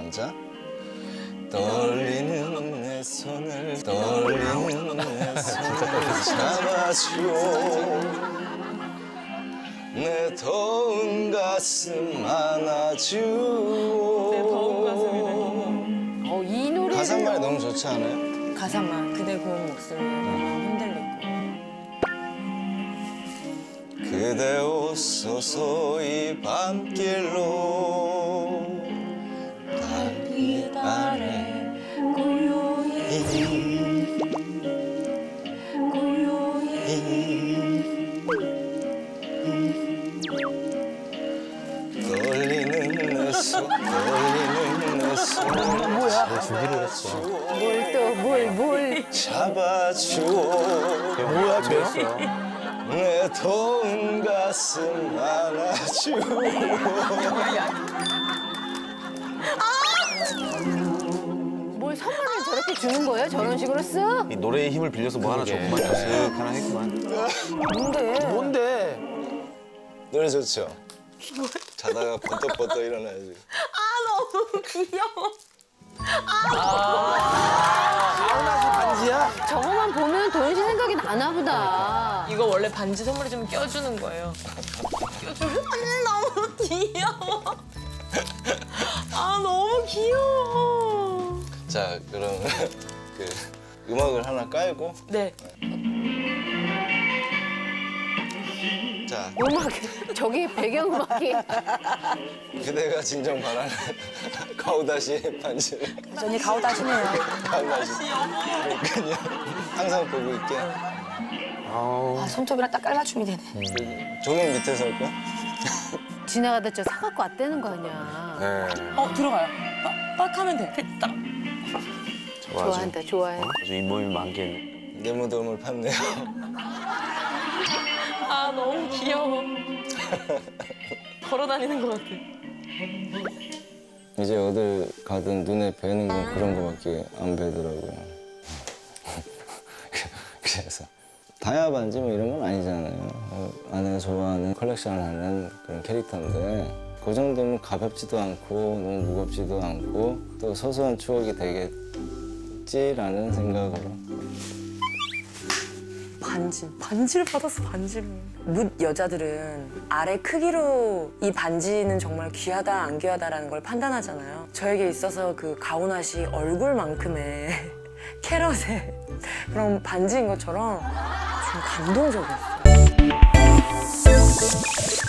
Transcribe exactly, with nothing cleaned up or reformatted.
남자. 떨리는 내 손을 떨리는 내 손을 잡아줘. 내 더운 가슴 안아줘. 내 더운 가슴이네. 어, 이 노래 가사말이 너무 좋지 않아요? 가사만 그대 고운 목소리에 흔들리고. 그대 오소서 이 밤길로 달빛 아래 고요히 고요히 떨리는 내 손 떨리는 내 손 뭐야? 준비를 했어. 뭘 또 뭘 뭘 잡아줘. 뭐야, 쟤였어? 내 더운 가슴 안아줘. 뭘 선물을 저렇게 주는 거예요? 저런 식으로 쓱? 이 노래의 힘을 빌려서 뭐 하나 줬구만. 쓱 하나 했구만. 뭔데? 뭔데? 노래 좋죠? 자다가 버떡버떡 일어나야지. 아 너무 귀여워. 사우나지 반지야? 저거만 보면 도현 씨 생각이 나나 보다. 이거 원래 반지 선물을 좀 껴주는 거예요. 껴주면 아니 너무 귀여워. 아 너무 귀여워. 자, 그럼 그 음악을 하나 깔고. 네. 자, 음악 저기 배경음악이 그대가 진정 바라는 가오다시의 반지를. 여전히 가오다시네요. 가오다시. 그러니까요. 항상 보고 있게. 아우. 아, 손톱이랑 딱 깔맞춤이 되네. 조명 밑에서 할 거야? 지나가다 저 사갖고 왔다는 거 아니야. 네. 어 들어가요. 딱, 딱 하면 돼. 됐다. 저 아주, 좋아한다, 좋아해. 아주 잇몸이 많겠네. 내 무덤을 팠네요. 아 너무 귀여워. 걸어다니는 것 같아. 이제 어딜 가든 눈에 뵈는 건 그런 거밖에 안 뵈더라고요. 그래서 다이아 반지 뭐 이런 건 아니잖아요. 어, 아내가 좋아하는 컬렉션을 하는 그런 캐릭터인데 그 정도면 가볍지도 않고 너무 무겁지도 않고 또 소소한 추억이 되겠지라는 생각으로. 반지. 반지를 받았어, 반지를. 묻 여자들은 아래 크기로 이 반지는 정말 귀하다, 안 귀하다라는 걸 판단하잖아요. 저에게 있어서 그 가오나시 얼굴만큼의 캐럿의 그런 반지인 것처럼 좀 감동적이었어요.